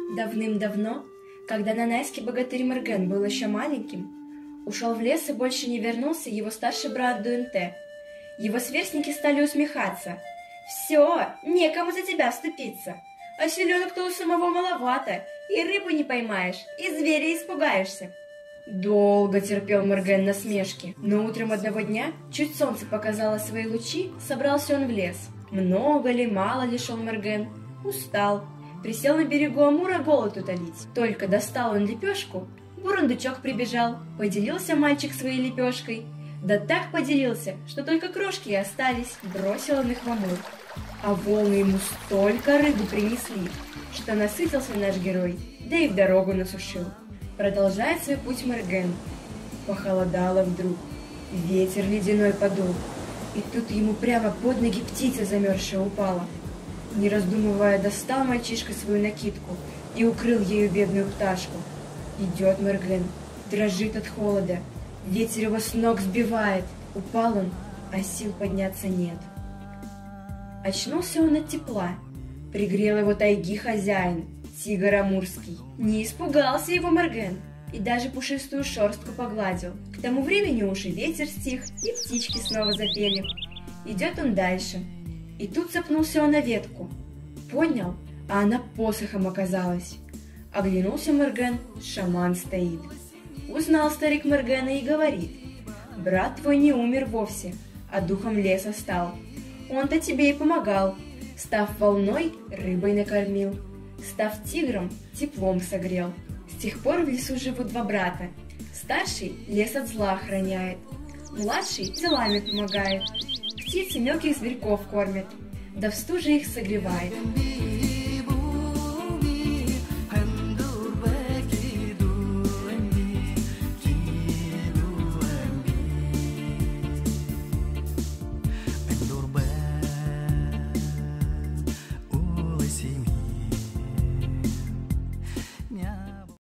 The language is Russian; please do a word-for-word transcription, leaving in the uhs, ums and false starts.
Давным-давно, когда нанайский богатырь Мерген был еще маленьким, ушел в лес и больше не вернулся его старший брат Дуэнте. Его сверстники стали усмехаться. «Все, некому за тебя вступиться, а селенок-то у самого маловато, и рыбу не поймаешь, и зверя испугаешься». Долго терпел Мерген насмешки, но утром одного дня, чуть солнце показало свои лучи, собрался он в лес. Много ли, мало ли шел Мерген, устал. Присел на берегу Амура голод утолить. Только достал он лепешку, бурундучок прибежал, поделился мальчик своей лепешкой. Да так поделился, что только крошки и остались, бросил он их в Амур. А волны ему столько рыбы принесли, что насытился наш герой, да и в дорогу насушил. Продолжает свой путь Мерген. Похолодало вдруг, ветер ледяной подул, и тут ему прямо под ноги птица замерзшая упала. Не раздумывая, достал мальчишка свою накидку и укрыл ею бедную пташку. Идет Мерген, дрожит от холода, ветер его с ног сбивает. Упал он, а сил подняться нет. Очнулся он от тепла, пригрел его тайги хозяин, тигр амурский. Не испугался его Мерген и даже пушистую шерстку погладил. К тому времени уж и ветер стих, и птички снова запели. Идет он дальше. И тут запнулся он на ветку. Поднял, а она посохом оказалась. Оглянулся Мерген, шаман стоит. Узнал старик Мергена и говорит: «Брат твой не умер вовсе, а духом леса стал. Он-то тебе и помогал. Став волной, рыбой накормил. Став тигром, теплом согрел. С тех пор в лесу живут два брата. Старший лес от зла охраняет, младший делами помогает. Птицы мелких зверьков кормят, да в стуже их согревает».